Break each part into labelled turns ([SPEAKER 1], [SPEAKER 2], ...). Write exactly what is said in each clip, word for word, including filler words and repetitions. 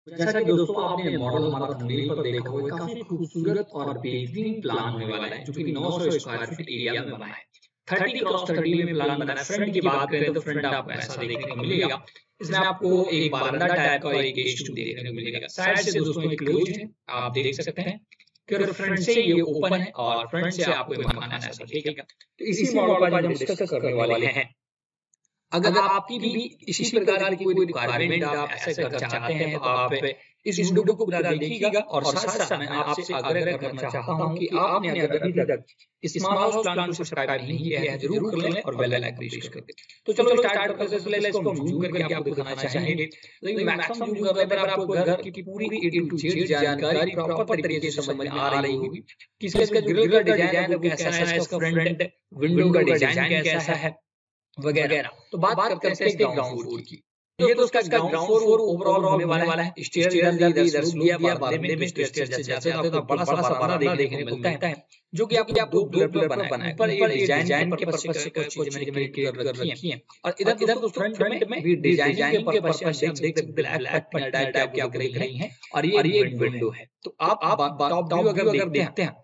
[SPEAKER 1] जैसा कि दोस्तों आपने मॉडल हमारा थंबनेल पर देखा होगा, काफी खूबसूरत और बेहतरीन प्लान होने वाला है, जो कि नौ सौ स्क्वायर फीट एरिया में बना है। तीस क्रॉस तीस में प्लान बना है। फ्रंट की बात करें तो फ्रंट आपको ऐसा देखने को मिलेगा। इसमें आपको एक बारंदा टाइप का और एक गेस्ट रूम देखने को मिलेगा। साइड से दोस्तों एक क्लोज है, आप देख सकते हैं कि अगर फ्रंट से ये ओपन है और फ्रंट से आपको ये मकान ऐसा दिखेगा। तो इसी मॉडल को आज हम डिस्कस करने वाले हैं। अगर आपकी भी इसी प्रकार की कोई रिक्वायरमेंट आप ऐसे कर चाहते हैं तो आप इस वीडियो को पूरा देखिएगा। और साथ साथ मैं आपसे आग्रह करना चाहता हूं कि आपने अगर अभी तक स्मॉल हाउस प्लान को सब्सक्राइब नहीं किया है जरूर कर लें और बेल आइकन प्रेस कर दें। तो चलो स्टार्ट करते हैं। पहले इसको हम जूम करके आपको दिखाना चाहेंगे, लेकिन मैक्सिमम जूम करने पर आपको घर की पूरी ए टू जेड जानकारी प्रॉपर तरीके से समझ में आ रही होगी कि इसका जो ग्रिल का डिजाइन है वो कैसा है, इसका फ्रंट विंडो का डिजाइन कैसा है वगैरह। तो बात करते हैं इसके ग्राउंड फ्लोर की। तो ये तो उसका ग्राउंड फ्लोर ओवरऑल होने वाला है। स्टेयर इधर इधर इधर स्लोप दिया, बारांदे में स्टेयर से जाते हैं तो बड़ा सा बारांदा देखने को मिलता है, जो कि आपको दो पिलर पर बना है। ऊपर ये डिजाइन के पर्पस से कुछ चीजें मैंने क्लियर कर रखी हैं और इधर इधर तो फ्रंट में भी डिजाइनिंग के पर्पस से आप देख सकते हैं ब्लैक पट्टियां टाइप की आपको दिख रही हैं और ये एक विंडो है। तो आप आप टॉप व्यू अगर देखते हैं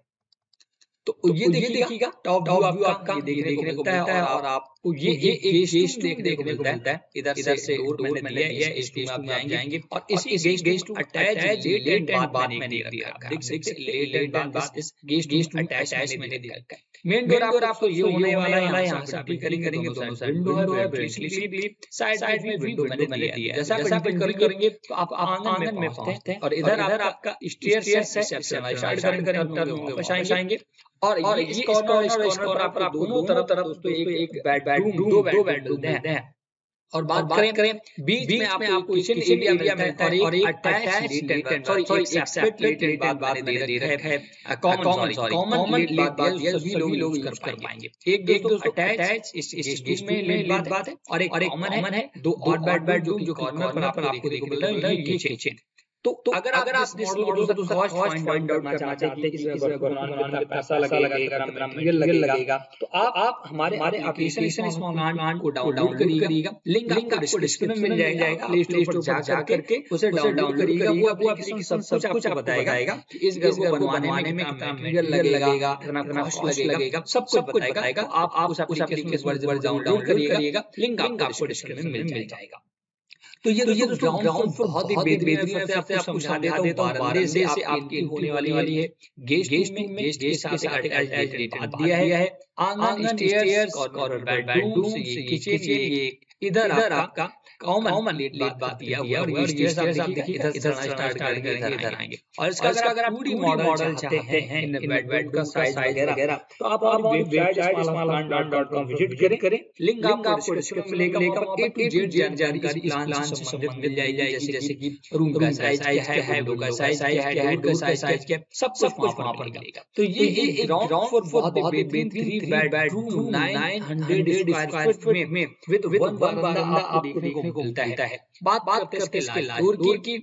[SPEAKER 1] तो ये देखिएगा टॉप व्यू आपका ये देखने को मिलता है और आपको ये ये एक गेस्ट देखने को मिलता है। इधर इधर से डोर मैंने दिया है, इस गेस्ट में आप जाएंगे और इसी guest to attach lat and bath मैंने कर दिया है। देख सकते हैं लेट एंड बाद इस गेस्ट गेस्ट टू अटैच मैंने दिया है। मेन डोर आपको ये होने वाला है, यहां से आप करेंगे करेंगे दोनों साइड विंडो है, वेंट्री स्लिप साइड साइड में विंडो मैंने दिया है। जैसा आप एंटर करेंगे तो आप आंगन में पहुंचते हैं और इधर आपका स्टेयर्स है, रिसेप्शन है। स्टार्ट करेंगे टर्न होंगे वापस आएंगे और और इस कॉर्नर इस कॉर्नर पर आपको दोनों तरफ तरफ दोस्तों एक बेडरूम दो बेडरूम मिलते हैं। और बात करें करें बीच में आपको किचन एरिया मिलता है और एक अटैच लेट सॉरी सॉरी एक सेपरेट लेट बात मैंने दे रखा है। कॉमन सॉरी कॉमन लेट बात ये सभी लोग यूज कर पाएंगे। एक दोस्तों अटैच इस इस गेस्ट में लेट बात है और एक कॉमन है दो और बेडरूम जो कॉर्नर पर आपको देखने को मिल रहा है ये किचन। तो, तो अगर अगर आप इस मॉडल को दूसरा कॉस्ट फाइंड आउट करना चाहते हैं कि इसमें कितना पैसा लगेगा, कितना मटेरियल लगेगा, तो आप आप हमारे हमारे एप्लीकेशन स्मॉल प्लान को डाउनलोड करिएगा। लिंक आपको डिस्क्रिप्शन में मिल जाएगा। प्ले स्टोर पर जा करके उसे डाउनलोड करिएगा। वो एप्लीकेशन सब सब कुछ आपको बताएगा कि इस घर को बनवाने में कितना मटेरियल लगेगा, कितना कॉस्ट लगेगा, सब कुछ बताएगा। आप आप उस एप्लीकेशन पर डाउनलोड करिएगा। लिंक आपको डिस्क्रिप्शन में मिल जाएगा। तो ये तो ये दोस्तों ग्राउंड फ्लोर बहुत ही बेहतरीन है। सबसे आपको समझा देता हूं बारंदे से आपकी होने वाली वाली है। गेस्ट में गेस्ट के साथ अटैच दिया है। आंगन स्टेयर्स और बेडरूम से किचन ये इधर आपका कॉमन लेट बात दिया हुआ और ये स्टेयर्स आप देखिए इधर से स्टार्ट करेंगे इधर आएंगे। और इसका अगर आप पूरी मॉडल चाहते हैं इन बेड बेड का साइज वगैरह तो आप हमारी website small plan dot com visit करें। लिंक आपको डिस्क्रिप्शन में मिलेगा। वहां पर ए टू जेड जानकारी इस प्लान से संबंधित मिल जाएगी। जैसे जैसे कि रूम का साइज क्या है, विंडो का साइज क्या है, डोर का साइज क्या है, सब सब कुछ वहां पर मिलेगा। तो ये एक ग्राउंड फ्लोर बहुत ही बेहतरीन three bedroom nine hundred square feet में विद वन बरामदा आपको देखने को मिलता है। बात बात करते हैं इसके डोर की।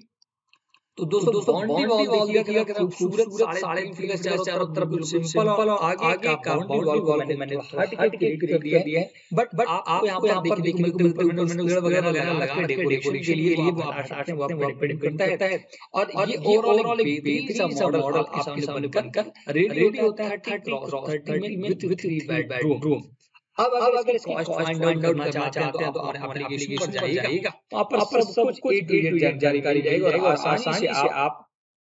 [SPEAKER 1] तो दोस्तों दोस्तों बाउंड्री वॉल देखिएगा कितना खूबसूरत साढ़े तीन फीट का चारों तरफ बिल्कुल सिंपल और आगे का बाउंड्री वॉल को मैंने हट हट के क्रिएट कर दिया है। बट बट आपको यहाँ पर देखने को मिलता है पेड़ वगैरह लगा के डेकोरेशन के लिए लिए वो आप सकते हैं, वो आपको डिपेंड करता है। और ये ओवरऑल एक बेहतरीन सा मॉडल आपके सामने बनकर रेडी होता है थर्टी क्रॉस थर्टी में विद थ्री बेडरूम। अब अगर अगर इसकी कॉस्ट फाइंड आउट करना चाहते हैं तो आप अपने एप्लीकेशन पर जाइएगा, वहां पर सब कुछ ए टू जेड जानकारी रहेगी और आसानी से आप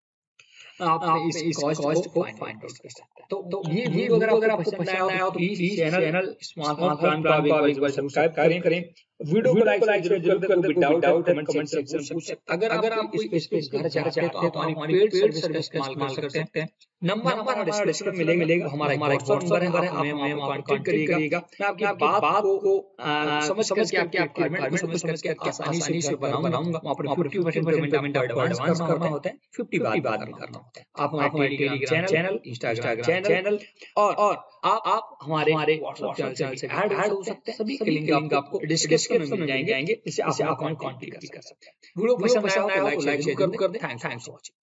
[SPEAKER 1] आपने इस इस कॉस्ट को फाइंड आउट कर सकते हैं। तो तो ये वीडियो अगर आपको पसंद आया हो तो प्लीज चैनल स्मॉल प्लान को आप एक बार सब्सक्राइब करें करें वीडियो को लाइक लाइक जरूर कर दो। विदाउट डाउट कमेंट सेक्शन में पूछ सकते हैं। अगर अगर आप कोई स्पेस घर चाहते हैं तो आप हमारी पेड सर्विस का इस्तेमाल कर सकते हैं। नंबर हमारा डिस्क्रिप्शन में मिलेगा। हमारा हमारा व्हाट्सएप नंबर है, आप हमें कांटेक्ट करिएगा। मैं आपकी बात को समझ समझ के आपकी रिक्वायरमेंट को समझ के आसानी से बनाऊंगा। वहां पर फिफ्टी परसेंट पेमेंट एडवांस करना होता है, फिफ्टी बाद में करना होता है। आप हमारे टेलीग्राम चैनल, इंस्टाग्राम चैनल और और आप आप हमारे हमारे व्हाट्सएप चैनल से ऐड हो सकते हैं। सभी के लिंक आपको डिस्क्रिप्शन में मिल जाएंगे, जिससे आप हमें कांटेक्ट कर सकते हैं। वीडियो पसंद आया हो तो लाइक जरूर कर दें। Thanks for watching.